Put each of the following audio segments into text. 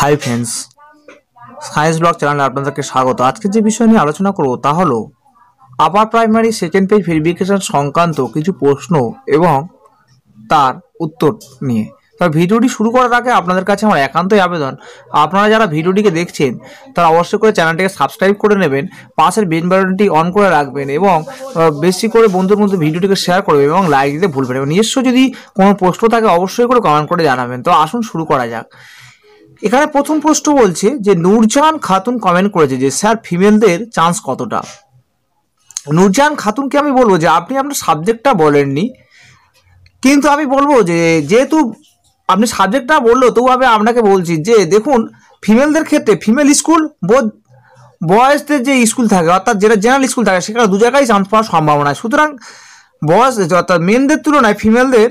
Hi friends, science blog চ্যানেলে আপনাদেরকে স্বাগত। আজকে যে বিষয় নিয়ে আলোচনা করব তা হলো upper primary second page verification সংক্রান্ত কিছু প্রশ্ন এবং তার উত্তর নিয়ে। তবে ভিডিওটি শুরু করার আগে আপনাদের কাছে আমার একান্তই আবেদন, আপনারা যারা ভিডিওটিকে দেখছেন তারা অবশ্যই করে চ্যানেলটিকে সাবস্ক্রাইব করে নেবেন, পাশের বেল বাটনটি অন করে রাখবেন এবং বেশি করে বন্ধুর মধ্যে ভিডিওটিকে শেয়ার করবেন এবং লাইক দিতে ভুলবেন। এবং নিজস্ব যদি কোনো প্রশ্ন থাকে অবশ্যই করে কমেন্ট করে জানাবেন। তো আসুন শুরু করা যাক। এখানে প্রথম প্রশ্ন বলছে যে নূরজাহান খাতুন কমেন্ট করেছে যে স্যার ফিমেলদের চান্স কতটা। নূরজাহান খাতুনকে আমি বলবো যে আপনি আপনার সাবজেক্টটা বলেননি, কিন্তু আমি বলবো যে যেহেতু আপনি সাবজেক্টটা বললো তবু আমি আপনাকে বলছি যে দেখুন, ফিমেলদের ক্ষেত্রে ফিমেল স্কুল বোধ বয়েজদের যে স্কুল থাকে অর্থাৎ যেটা জেনারেল স্কুল থাকে সেখানে দু জায়গায় চান্স পাওয়ার সম্ভাবনা। সুতরাং বয়েজ অর্থাৎ মেনদের তুলনায় ফিমেলদের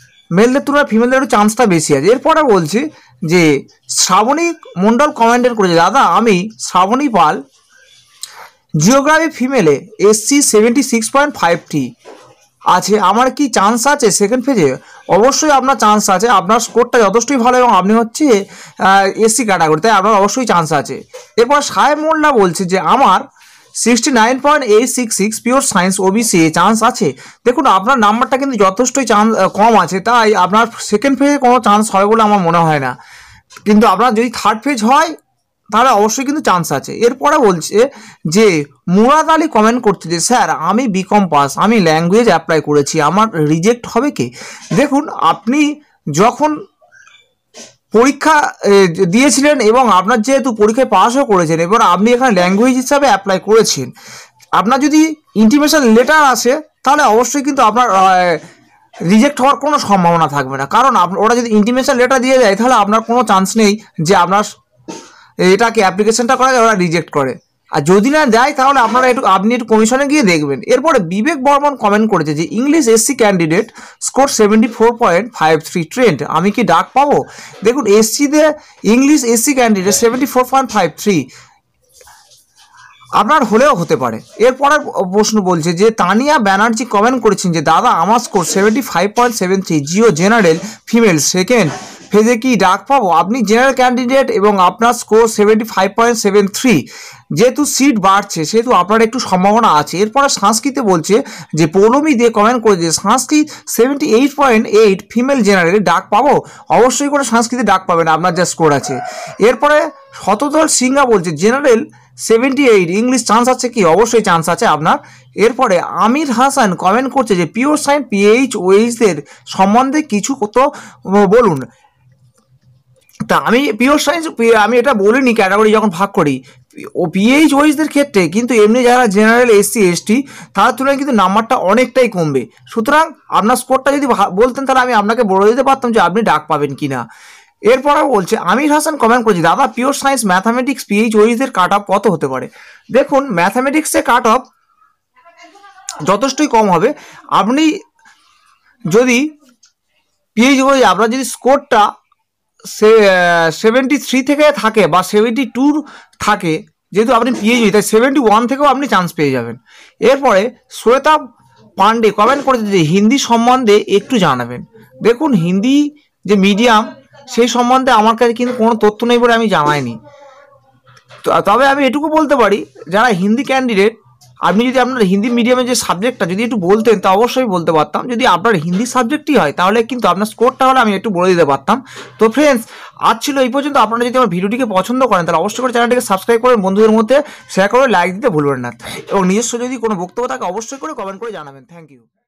একটু চান্সটা বেশি আছে। এরপরে বলছি যে শ্রাবণী মণ্ডল কমেন্টের করেছে দাদা আমি শ্রাবণী পাল, জিওগ্রাফি ফিমেলে SC 76.53 আছে, আমার কি চান্স আছে সেকেন্ড পেজে? অবশ্যই আপনার চান্স আছে, আপনার স্কোরটা যথেষ্টই ভালো এবং আপনি হচ্ছে SC ক্যাটাগরি, তাই আপনার অবশ্যই চান্স আছে। এরপর সাহেব মোল্লা বলছে যে আমার 69.866 পিওর সায়েন্স OBC চান্স আছে। দেখুন আপনার নাম্বারটা কিন্তু যথেষ্টই কম আছে, তাই আপনার সেকেন্ড পেজে কোনো চান্স হবে বলে আমার মনে হয় না, কিন্তু আপনার যদি থার্ড পেজ হয় তাহলে অবশ্যই কিন্তু চান্স আছে। এরপরে বলছে যে মুরাদ আলী কমেন্ট করছে যে স্যার আমি বিকম পাস, আমি ল্যাঙ্গুয়েজ অ্যাপ্লাই করেছি, আমার রিজেক্ট হবে কি? দেখুন আপনি যখন পরীক্ষা দিয়েছিলেন এবং আপনার যেহেতু পরীক্ষায় পাসও করেছেন, এবার আপনি এখানে ল্যাঙ্গুয়েজ হিসাবে অ্যাপ্লাই করেছেন, আপনার যদি ইন্টিমেশন লেটার আসে তাহলে অবশ্যই কিন্তু আপনার রিজেক্ট হওয়ার কোনো সম্ভাবনা থাকবে না, কারণ ওরা যদি ইন্টিমেশন লেটার দিয়ে যায় তাহলে আপনার কোনো চান্স নেই যে আপনার এটাকে অ্যাপ্লিকেশনটা করা যায় ওরা রিজেক্ট করে। আর যদি না দেয় তাহলে আপনি একটু কমিশনে গিয়ে দেখবেন। এরপরে বিবেক বর্মন কমেন্ট করেছে যে English SC candidate score 74.53 trend, আমি কি ডাক পাবো? দেখুন SCতে ইংলিশ SC ক্যান্ডিডেট 74.53 আপনার হলেও হতে পারে। এরপরের প্রশ্ন বলছে যে তানিয়া ব্যানার্জি কমেন্ট করেছেন যে দাদা আমার score 75.73 geo general female second ফেজে কি ডাক পাবো? আপনি জেনারেল ক্যান্ডিডেট এবং আপনার স্কোর 75.73, যেহেতু সিট বাড়ছে সেহেতু আপনার একটু সম্ভাবনা আছে। এরপরে সংস্কৃতে বলছে যে পৌলমী দিয়ে কমেন্ট করেছে সংস্কৃত 78.8 ফিমেল জেনারেলে ডাক পাবো? অবশ্যই করে সংস্কৃতে ডাক পাবেন আপনার যা স্কোর আছে। এরপরে শতদল সিংহা বলছে জেনারেল 78 ইংলিশ চান্স আছে কি? অবশ্যই চান্স আছে আপনার। এরপরে আমির হাসান কমেন্ট করছে যে পিওর সায়েন্স PHOHদের সম্বন্ধে কিছু তো বলুন। তা আমি পিওর সায়েন্স আমি এটা বলিনি ক্যাটাগরি যখন ভাগ করি, PHOHদের ক্ষেত্রে কিন্তু এমনি যারা জেনারেল SC ST তার তুলনায় কিন্তু নাম্বারটা অনেকটাই কমবে। সুতরাং আপনার স্কোরটা যদি বলতেন তাহলে আমি আপনাকে বলে দিতে পারতাম যে আপনি ডাক পাবেন কিনা। এরপর বলছে আমির হাসান কমেন্ট করছি দাদা পিওর সায়েন্স ম্যাথামেটিক্স PHOHদের কাট অফ কত হতে পারে? দেখুন ম্যাথামেটিক্সের কাট অফ যথেষ্টই কম হবে। আপনি যদি PHOH আপনার যদি স্কোরটা 73 থেকে থাকে বা 72 থাকে, যেহেতু আপনি PHOH তাই 71 থেকেও আপনি চান্স পেয়ে যাবেন। এরপরে শ্বেতা পান্ডে কমেন্ট করেছে যে হিন্দি সম্বন্ধে একটু জানাবেন। দেখুন হিন্দি যে মিডিয়াম সেই সম্বন্ধে আমার কাছে কিন্তু কোনো তথ্য নেই বলে আমি জানাইনি, তবে আমি এটুকু বলতে পারি যারা হিন্দি ক্যান্ডিডেট আপনি যদি আপনার হিন্দি মিডিয়ামের যে সাবজেক্টটা যদি একটু বলতেন তা অবশ্যই বলতে পারতাম। যদি আপনার হিন্দি সাবজেক্টই হয় তাহলে কিন্তু আপনার স্কোরটা হলে আমি একটু বলে দিতে পারতাম। তো ফ্রেন্ডস আজ ছিল এই পর্যন্ত। আপনারা যদি আমার ভিডিওটিকে পছন্দ করেন তাহলে অবশ্যই করে চ্যানেলটিকে সাবস্ক্রাইব করে বন্ধুদের মধ্যে শেয়ার করে লাইক দিতে ভুলবেন না, এবং নিজস্ব যদি কোনো বক্তব্য থাকে অবশ্যই করে কমেন্ট করে জানাবেন। Thank you.